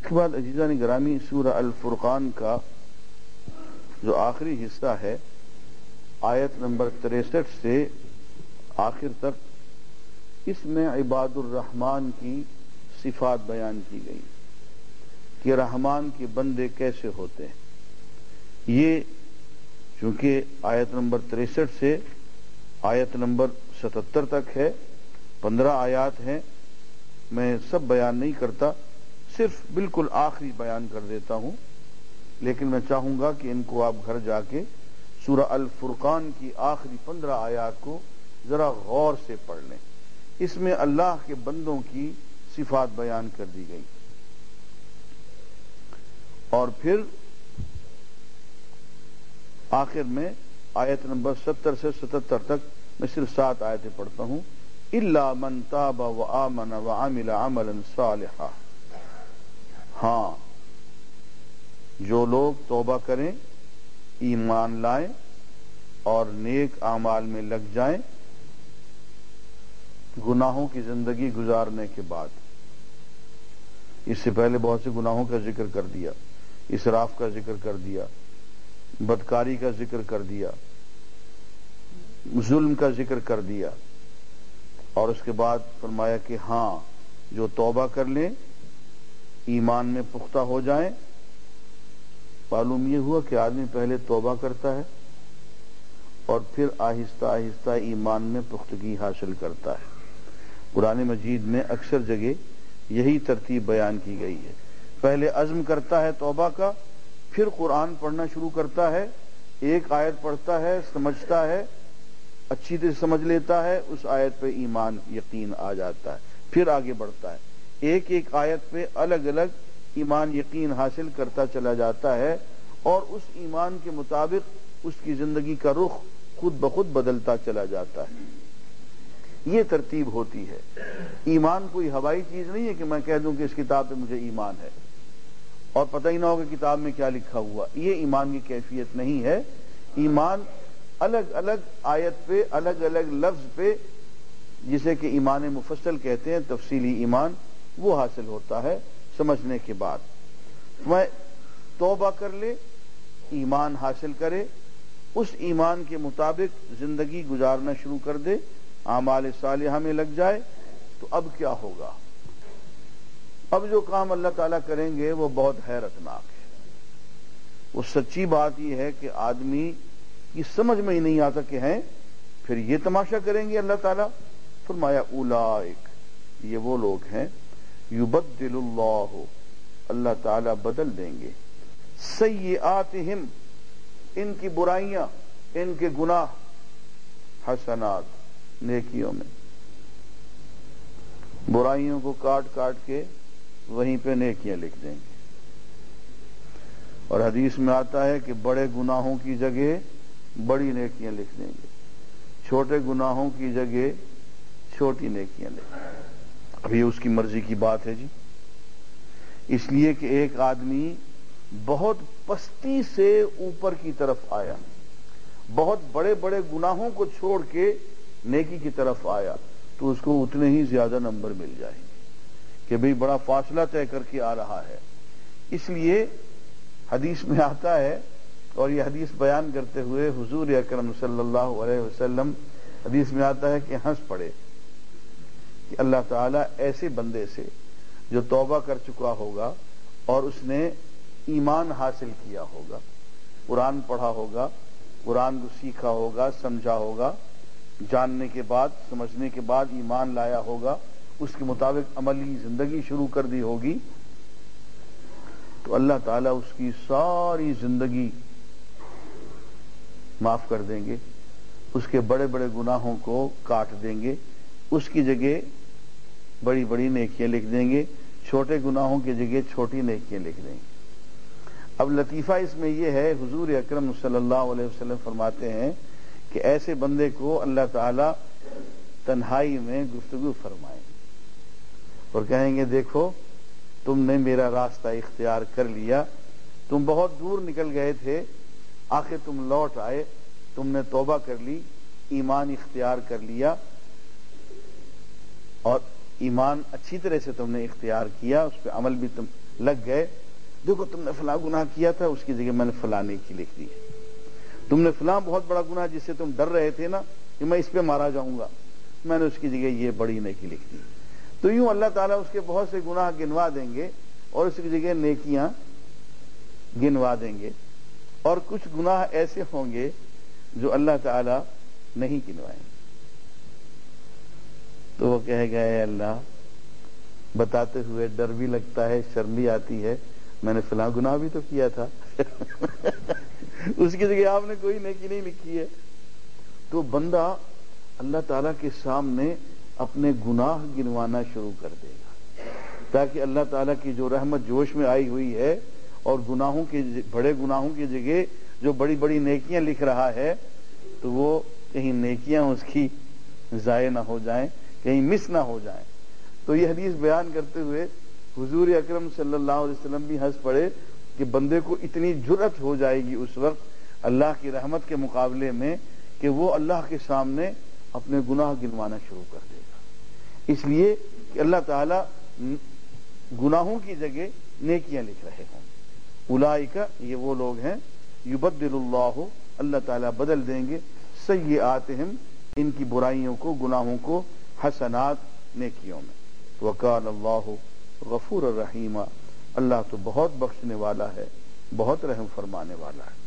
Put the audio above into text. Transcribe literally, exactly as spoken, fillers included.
اس کے بعد عزیزان گرامی سورہ الفرقان کا جو آخری حصہ ہے آیت نمبر تریسٹھ سے آخر تک، اس میں عباد الرحمن کی صفات بیان کی گئی کہ رحمان کے بندے کیسے ہوتے ہیں۔ یہ چونکہ آیت نمبر تریسٹھ سے آیت نمبر ستتر تک ہے، پندرہ آیات ہیں، میں سب بیان نہیں کرتا، صرف بالکل آخری بیان کر دیتا ہوں، لیکن میں چاہوں گا کہ ان کو آپ گھر جا کے سورہ الفرقان کی آخری پندرہ آیات کو ذرا غور سے پڑھ لیں۔ اس میں اللہ کے بندوں کی صفات بیان کر دی گئی، اور پھر آخر میں آیت نمبر ستر سے ستتر تک میں صرف سات آیتیں پڑھتا ہوں۔ الا من تاب وآمن وعمل عملا صالحا، ہاں جو لوگ توبہ کریں، ایمان لائیں اور نیک اعمال میں لگ جائیں گناہوں کی زندگی گزارنے کے بعد۔ اس سے پہلے بہت سے گناہوں کا ذکر کر دیا، اسراف کا ذکر کر دیا، بدکاری کا ذکر کر دیا، ظلم کا ذکر کر دیا، اور اس کے بعد فرمایا کہ ہاں جو توبہ کر لیں، ایمان میں پختہ ہو جائیں۔ معلوم یہ ہوا کہ آدمی پہلے توبہ کرتا ہے اور پھر آہستہ آہستہ ایمان میں پختگی حاصل کرتا ہے۔ قرآن مجید میں اکثر جگہ یہی ترتیب بیان کی گئی ہے، پہلے عزم کرتا ہے توبہ کا، پھر قرآن پڑھنا شروع کرتا ہے، ایک آیت پڑھتا ہے، سمجھتا ہے، اچھی طرح سمجھ لیتا ہے، اس آیت پہ ایمان یقین آ جاتا ہے، پھر آگے بڑھتا ہے، ایک ایک آیت پہ الگ الگ ایمان یقین حاصل کرتا چلا جاتا ہے، اور اس ایمان کے مطابق اس کی زندگی کا رخ خود بخود بدلتا چلا جاتا ہے۔ یہ ترتیب ہوتی ہے۔ ایمان کوئی ہوائی چیز نہیں ہے کہ میں کہہ دوں کہ اس کتاب پہ مجھے ایمان ہے اور پتہ ہی نہ ہو کہ کتاب میں کیا لکھا ہوا۔ یہ ایمان کی کیفیت نہیں ہے۔ ایمان الگ الگ آیت پہ، الگ الگ لفظ پہ، جسے کہ ایمان مفصل کہتے ہیں، تفصیلی ایمان، وہ حاصل ہوتا ہے سمجھنے کے بعد۔ میں توبہ کر لے، ایمان حاصل کرے، اس ایمان کے مطابق زندگی گزارنا شروع کر دے، اعمال صالحہ میں لگ جائے، تو اب کیا ہوگا؟ اب جو کام اللہ تعالیٰ کریں گے وہ بہت حیرت ناک ہے۔ وہ سچی بات یہ ہے کہ آدمی کی سمجھ میں ہی نہیں آتا کہ ہیں پھر یہ تماشا کریں گے اللہ تعالیٰ۔ فرمایا اولئک، یہ وہ لوگ ہیں، یبدل اللہ، اللہ تعالیٰ بدل دیں گے، سیئاتہم، ان کی برائیاں، ان کے گناہ، حسنات، نیکیوں میں۔ برائیوں کو کاٹ کاٹ کے وہیں پہ نیکیاں لکھ دیں گے۔ اور حدیث میں آتا ہے کہ بڑے گناہوں کی جگہ بڑی نیکیاں لکھ دیں گے، چھوٹے گناہوں کی جگہ چھوٹی نیکیاں لکھ دیں گے۔ اب یہ اس کی مرضی کی بات ہے جی، اس لیے کہ ایک آدمی بہت پستی سے اوپر کی طرف آیا، بہت بڑے بڑے گناہوں کو چھوڑ کے نیکی کی طرف آیا، تو اس کو اتنے ہی زیادہ نمبر مل جائیں گے کہ بھئی بڑا فاصلہ طے کر کے آ رہا ہے۔ اس لیے حدیث میں آتا ہے، اور یہ حدیث بیان کرتے ہوئے حضور اکرم صلی اللہ علیہ وسلم، حدیث میں آتا ہے کہ ہنس پڑے کہ اللہ تعالیٰ ایسے بندے سے جو توبہ کر چکا ہوگا اور اس نے ایمان حاصل کیا ہوگا، قرآن پڑھا ہوگا، قرآن کو سیکھا ہوگا، سمجھا ہوگا، جاننے کے بعد، سمجھنے کے بعد ایمان لایا ہوگا، اس کے مطابق عملی زندگی شروع کر دی ہوگی، تو اللہ تعالیٰ اس کی ساری زندگی معاف کر دیں گے، اس کے بڑے بڑے گناہوں کو کاٹ دیں گے، اس کی جگہ بڑی بڑی نیکیاں لکھ دیں گے، چھوٹے گناہوں کی جگہ چھوٹی نیکیاں لکھ دیں گے۔ اب لطیفہ اس میں یہ ہے، حضور اکرم صلی اللہ علیہ وسلم فرماتے ہیں کہ ایسے بندے کو اللہ تعالیٰ تنہائی میں گفتگو فرمائیں اور کہیں گے دیکھو تم نے میرا راستہ اختیار کر لیا، تم بہت دور نکل گئے تھے، آخر تم لوٹ آئے، تم نے توبہ کر لی، ایمان اختیار کر لیا، اور ایمان اچھی طرح سے تم نے اختیار کیا، اس پہ عمل بھی تم لگ گئے، دیکھو تم نے فلاں گناہ کیا تھا، اس کی جگہ میں نے فلاں نیکی لکھ دی، تم نے فلاں بہت بڑا گناہ جس سے تم ڈر رہے تھے نا کہ میں اس پہ مارا جاؤں گا، میں نے اس کی جگہ یہ بڑی نیکی لکھ دی۔ تو یوں اللہ تعالیٰ اس کے بہت سے گناہ گنوا دیں گے اور اس کی جگہ نیکیاں گنوا دیں گے، اور کچھ گناہ ایسے ہوں گے جو اللہ تعالیٰ نہیں گنوائیں گے۔ تو وہ کہے گا اے اللہ، بتاتے ہوئے ڈر بھی لگتا ہے، شرم بھی آتی ہے، میں نے فلاں گناہ بھی تو کیا تھا اس کی جگہ آپ نے کوئی نیکی نہیں لکھی ہے۔ تو بندہ اللہ تعالیٰ کے سامنے اپنے گناہ گنوانا شروع کر دے گا، تاکہ اللہ تعالیٰ کی جو رحمت جوش میں آئی ہوئی ہے اور گناہوں کے بڑے گناہوں کی جگہ جو بڑی بڑی نیکیاں لکھ رہا ہے، تو وہ کہیں نیکیاں اس کی ضائع نہ ہو جائیں، کہیں مس نہ ہو جائیں۔ تو یہ حدیث بیان کرتے ہوئے حضور اکرم صلی اللہ علیہ وسلم بھی ہنس پڑے کہ بندے کو اتنی جرأت ہو جائے گی اس وقت اللہ کی رحمت کے مقابلے میں کہ وہ اللہ کے سامنے اپنے گناہ گنوانا شروع کر دے گا، اس لیے کہ اللہ تعالیٰ گناہوں کی جگہ نیکیاں لکھ رہے ہوں۔ اولئک، یہ وہ لوگ ہیں، یبدل اللہ، اللہ تعالیٰ بدل دیں گے، سیئاتہم، ان کی برائیوں کو، گناہوں کو، حسنات، نیکیوں میں۔ وکان اللہ غفور الرحیم، اللہ تو بہت بخشنے والا ہے، بہت رحم فرمانے والا ہے۔